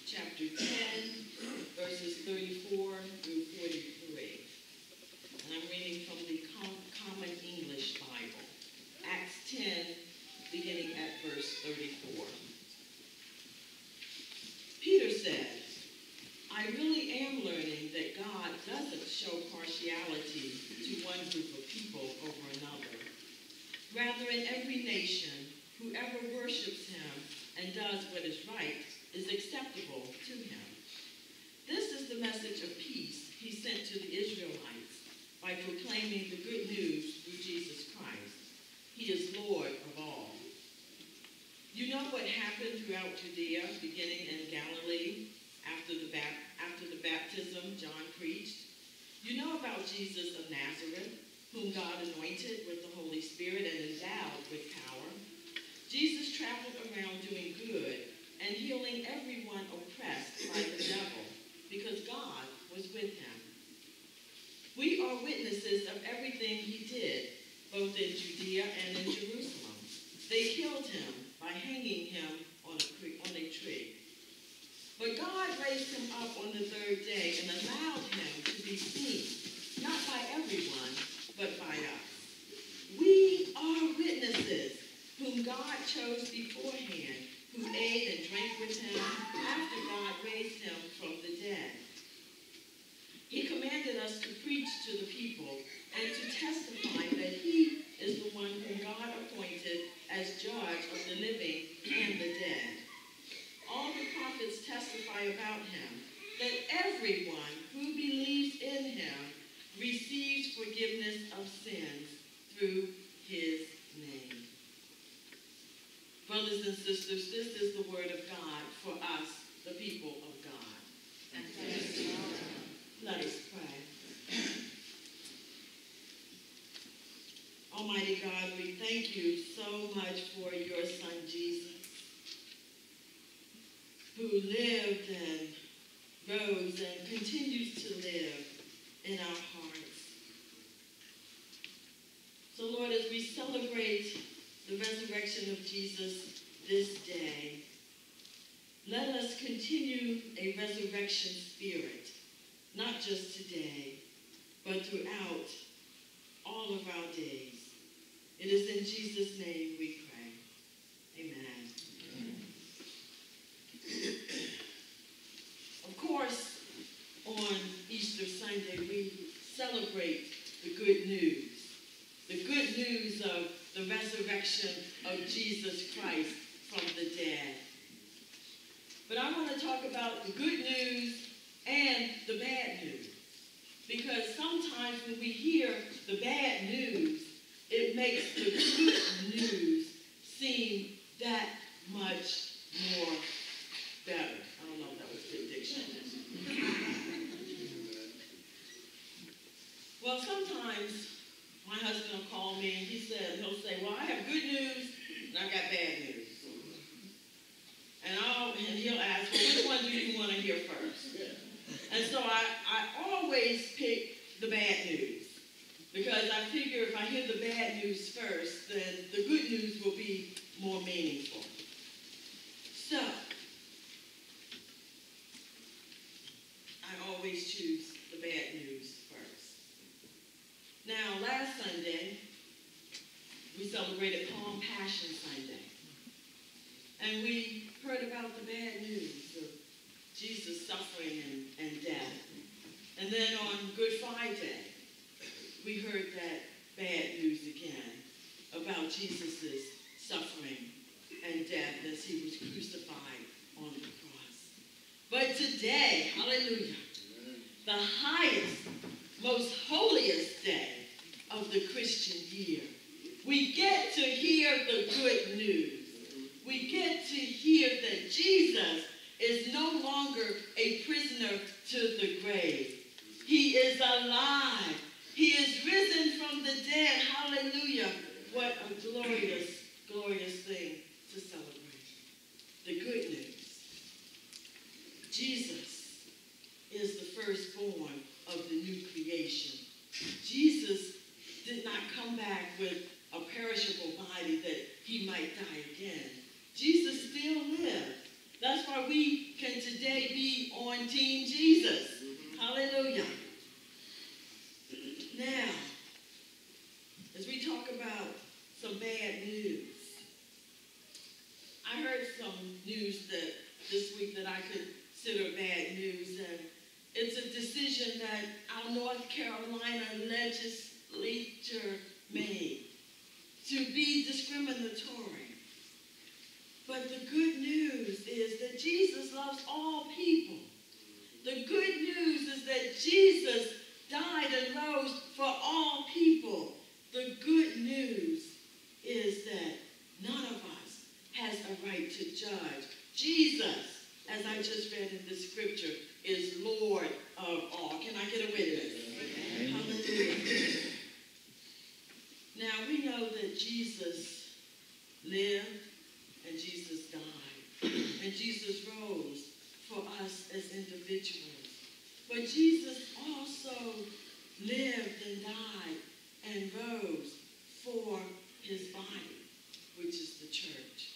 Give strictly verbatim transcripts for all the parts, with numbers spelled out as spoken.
chapter ten, verses thirty-four through forty-three. And I'm reading from the Com Common English Bible. Acts ten, beginning at verse thirty-four. Peter said, I really am learning that God doesn't show partiality to one group of people over another. Rather, in every nation, whoever worships him and does what is right is acceptable to him. This is the message of peace he sent to the Israelites by proclaiming the good news through Jesus Christ. He is Lord of all. You know what happened throughout Judea, beginning in Galilee, after the, after the baptism John preached. You know about Jesus of Nazareth, whom God anointed with the Holy Spirit and endowed with power. Jesus traveled around doing good and healing everyone oppressed by the devil, because God was with him. We are witnesses of everything he did, both in Judea and in Jerusalem. They killed him by hanging him on a, on a tree. But God raised him up on the third day and allowed him to be seen, not by everyone, but by us. We are witnesses whom God chose beforehand, who ate and drank with him after God raised him from the dead. He commanded us to preach to the people and to testify that he is the one whom God appointed as judge of the living and the dead. All the prophets testify about him, that everyone who believes in him receives forgiveness of sins through his name. Brothers and sisters, this is the word of God for us, the people of God. Thanks be to God. Let us pray. Almighty God, we thank you so much for your son Jesus, who lived and rose and continues to live in our hearts. So Lord, as we celebrate the resurrection of Jesus this day, let us continue a resurrection spirit, not just today, but throughout all of our days. It is in Jesus' name we pray. Amen. Amen. Of course, on Easter Sunday, we celebrate the good news. The good news of the resurrection of Jesus Christ from the dead. But I want to talk about the good news and the bad news. Because sometimes when we hear the bad news, it makes the good news seem that much more better. I don't know if that was good diction. Well, sometimes my husband will call me and he said, he'll say, well, I have good news and I got bad news. And, I'll, and he'll ask, well, which one do you want to hear first? And so I, I always pick the bad news, because I figure if I hear the bad news first, then the good news will be more meaningful. So, I always choose the bad news first. Now, last Sunday, we celebrated Palm Passion Sunday. And we heard about the bad news of Jesus' suffering and, and death. And then on Good Friday, we heard that bad news again about Jesus' suffering and death as he was crucified on the cross. But today, hallelujah, the highest, most holiest day of the Christian year, we get to hear the good news. We get to hear that Jesus is no longer a prisoner to the grave. He is alive. He is risen from the dead. Hallelujah. What a glorious, glorious thing to celebrate. The good news. Jesus is the firstborn of the new creation. Jesus did not come back with a perishable body that he might die again. Jesus still lived. That's why how we can today be on Team Jesus. Hallelujah. Now, as we talk about some bad news, I heard some news that this week that I consider bad news, and it's a decision that our North Carolina legislature made to be discriminatory. But the good news is that Jesus loves all people. The good news is that Jesus died and rose for all people. The good news is that none of us has a right to judge. Jesus, as I just read in the scripture, is Lord of all. Can I get a witness? Amen. Hallelujah. Now, we know that Jesus lived and Jesus died. And Jesus rose for us as individuals. But Jesus also lived and died and rose for his body, which is the church.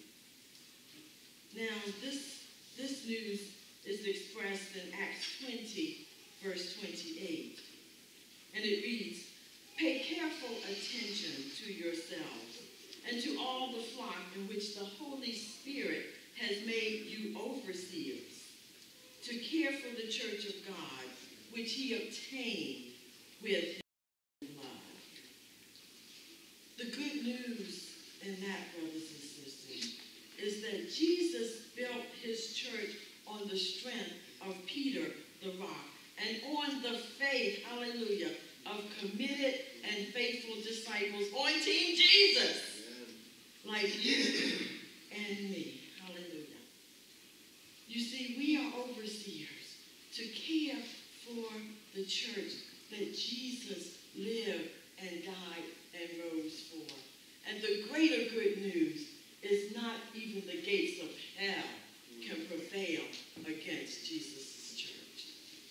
Now, this, this news is expressed in Acts twenty, verse twenty-eight. And it reads, "Pay careful attention to yourselves and to all the flock in which the Holy Spirit has made you overseers, to care for the church of God, which he obtained with his blood." The good news in that, brothers and sisters, is that Jesus built his church on the strength of Peter, the rock, and on the faith, hallelujah, of committed and faithful disciples on Team Jesus, like you and me. Hallelujah. You see, we are overseers to care for the church that Jesus lived and died and rose for. And the greater good news is not even the gates of hell can prevail against Jesus' church.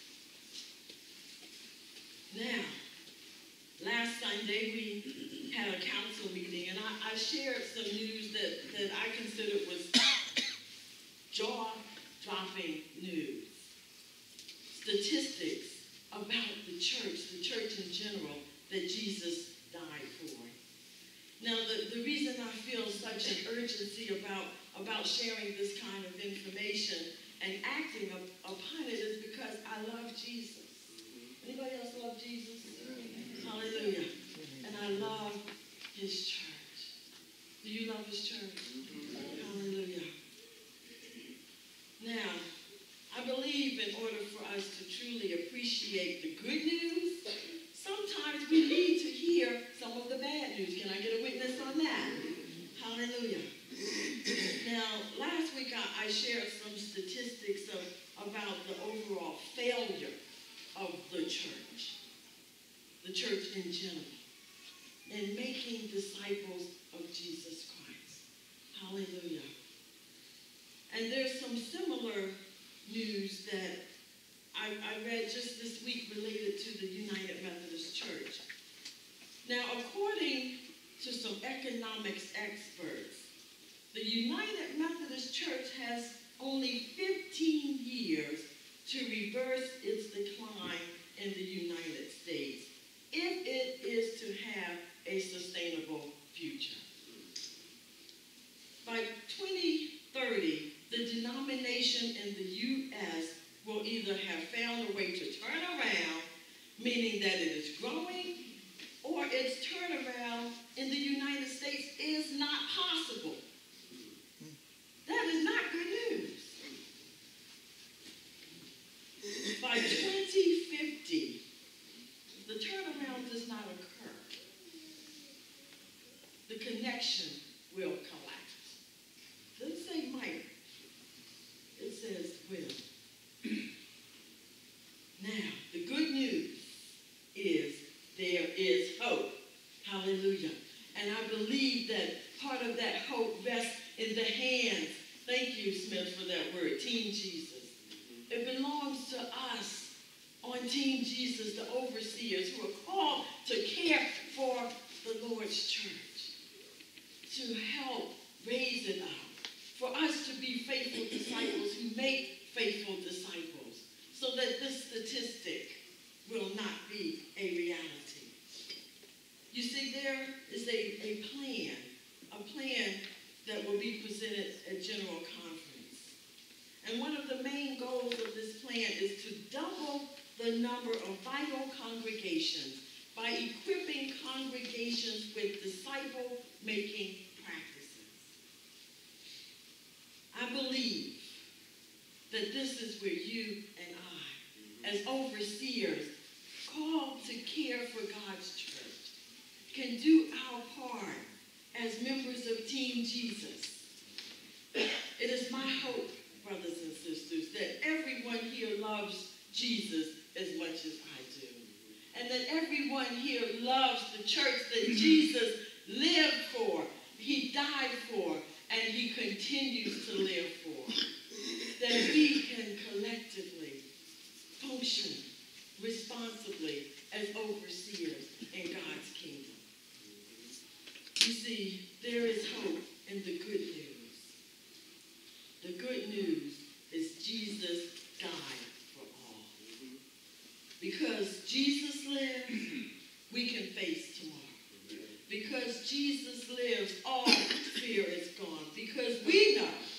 Now, last Sunday we had a council meeting, and I, I shared some news that, that I considered was jaw-dropping news. Statistics about the church, the church in general, that Jesus died for. Now, the, the reason I feel such an urgency about, about sharing this kind of information and acting up, upon it is because I love Jesus. Anybody else love Jesus? Hallelujah. And I love his church. Do you love his church? Hallelujah. Now, I believe in order for us to truly appreciate the good news, sometimes we need to hear some of the bad news. Can I get a witness on that? Hallelujah. Now, last week I, I shared some statistics of, about the overall failure of the church, the church in general, in making disciples of Jesus Christ. Hallelujah. And there's some similar news that I, I read just this week related to the United Methodist Church. Now, according to some economics experts, the United Methodist Church has only fifteen years to reverse its decline in the United States if it is to have a sustainable future. By twenty thirty, the denomination in the U S will either have found a way to turn around, meaning that it is growing, or its turnaround in the United States is not possible. That is not good news. By twenty fifty, the turnaround does not occur. The connection will collapse. It doesn't say might. It says will. Now, the good news is there is hope. Hallelujah. And I believe that part of that hope rests in the hands, thank you, Smith, for that word, Team Jesus. It belongs to us on Team Jesus, the overseers who are called to care for the Lord's church, to help raise it up, for us to be faithful disciples who make faithful disciples so that this statistic will not be a reality. You see, there is a, a plan, a plan that will be presented at General Conference. And one of the main goals of this plan is to double the number of vital congregations by equipping congregations with disciple-making practices. I believe that this is where you and I, as overseers, called to care for God's church, can do our part as members of Team Jesus. It is my hope, brothers and sisters, that everyone here loves Jesus as much as I do. And that everyone here loves the church that Jesus lived for, he died for, and he continues to live for. That we can collectively function responsibly as overseers in God's kingdom. You see, there is hope in the good news. The good news is Jesus died for all. Because Jesus lives, we can face tomorrow. Because Jesus lives, all fear is gone. Because we know